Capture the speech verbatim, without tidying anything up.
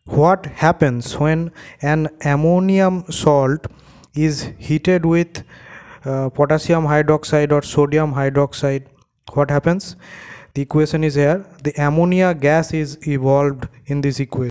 What happens when an ammonium salt is heated with uh, potassium hydroxide or sodium hydroxide? What happens? The equation is here. The ammonia gas is evolved in this equation.